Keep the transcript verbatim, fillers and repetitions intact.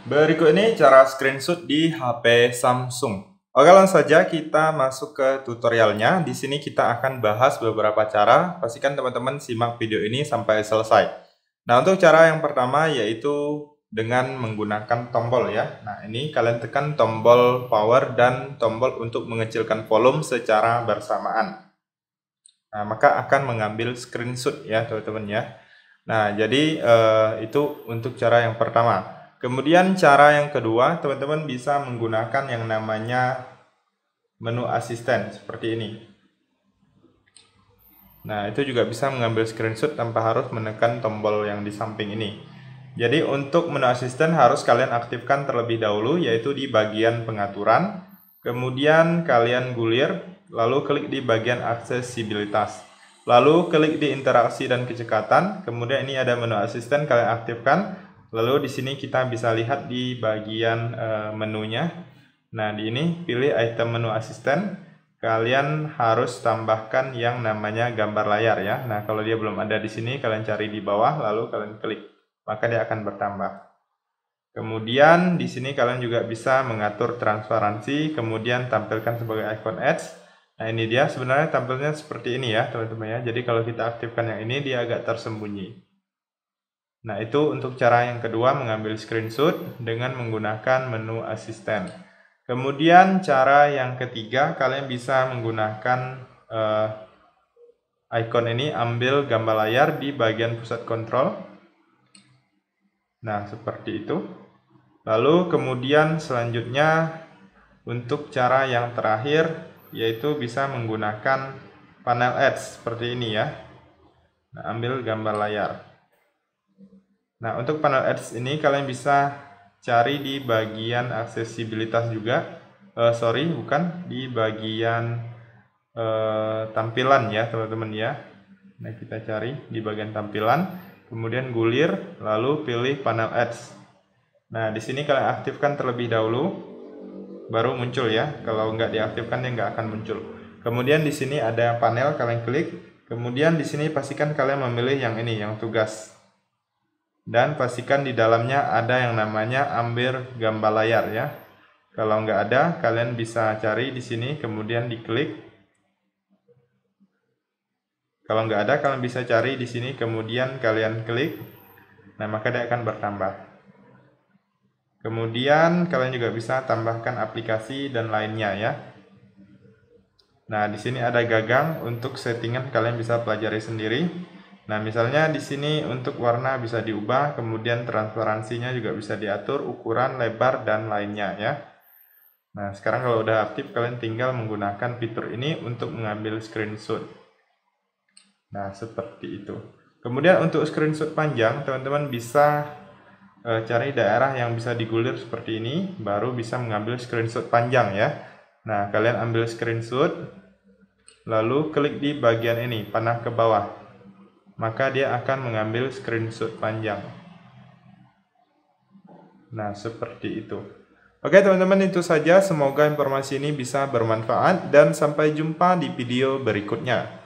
Berikut ini cara screenshot di H P Samsung. Oke, langsung saja kita masuk ke tutorialnya. Di sini kita akan bahas beberapa cara. Pastikan teman-teman simak video ini sampai selesai. Nah, untuk cara yang pertama yaitu dengan menggunakan tombol ya. Nah, ini kalian tekan tombol power dan tombol untuk mengecilkan volume secara bersamaan. Nah, maka akan mengambil screenshot ya, teman-teman ya. Nah, jadi eh, itu untuk cara yang pertama. Kemudian cara yang kedua, teman-teman bisa menggunakan yang namanya menu asisten seperti ini. Nah, itu juga bisa mengambil screenshot tanpa harus menekan tombol yang di samping ini. Jadi untuk menu asisten harus kalian aktifkan terlebih dahulu, yaitu di bagian pengaturan. Kemudian kalian gulir, lalu klik di bagian aksesibilitas. Lalu klik di interaksi dan kecekatan. Kemudian ini ada menu asisten, kalian aktifkan. Lalu di sini kita bisa lihat di bagian e, menunya. Nah, di ini pilih item menu asisten. Kalian harus tambahkan yang namanya gambar layar ya. Nah, kalau dia belum ada di sini, kalian cari di bawah, lalu kalian klik, maka dia akan bertambah. Kemudian di sini kalian juga bisa mengatur transparansi, kemudian tampilkan sebagai icon ads. Nah, ini dia sebenarnya tampilnya seperti ini ya, teman-teman ya. Jadi kalau kita aktifkan yang ini, dia agak tersembunyi. Nah, itu untuk cara yang kedua mengambil screenshot dengan menggunakan menu asisten. Kemudian cara yang ketiga, kalian bisa menggunakan uh, icon ini, ambil gambar layar di bagian pusat kontrol. Nah, seperti itu. Lalu kemudian selanjutnya untuk cara yang terakhir yaitu bisa menggunakan panel ads seperti ini ya. Nah, ambil gambar layar. Nah, untuk panel ads ini kalian bisa cari di bagian aksesibilitas juga. Uh, sorry, bukan di bagian uh, tampilan ya, teman-teman ya. Nah, kita cari di bagian tampilan, kemudian gulir, lalu pilih panel ads. Nah, di sini kalian aktifkan terlebih dahulu, baru muncul ya. Kalau nggak diaktifkan dia nggak akan muncul. Kemudian di sini ada panel, kalian klik. Kemudian di sini pastikan kalian memilih yang ini, yang tugas. Dan pastikan di dalamnya ada yang namanya ambil gambar layar ya. Kalau nggak ada, kalian bisa cari di sini, kemudian diklik. Kalau nggak ada, kalian bisa cari di sini, kemudian kalian klik. Nah, maka dia akan bertambah. Kemudian kalian juga bisa tambahkan aplikasi dan lainnya ya. Nah, di sini ada gagang untuk settingan, kalian bisa pelajari sendiri. Nah, misalnya di sini untuk warna bisa diubah, kemudian transparansinya juga bisa diatur, ukuran, lebar dan lainnya ya. Nah, sekarang kalau udah aktif, kalian tinggal menggunakan fitur ini untuk mengambil screenshot. Nah, seperti itu. Kemudian untuk screenshot panjang, teman-teman bisa E, cari daerah yang bisa digulir seperti ini, baru bisa mengambil screenshot panjang ya. Nah, kalian ambil screenshot, lalu klik di bagian ini, panah ke bawah, maka dia akan mengambil screenshot panjang. Nah, seperti itu. Oke teman-teman, itu saja. Semoga informasi ini bisa bermanfaat dan sampai jumpa di video berikutnya.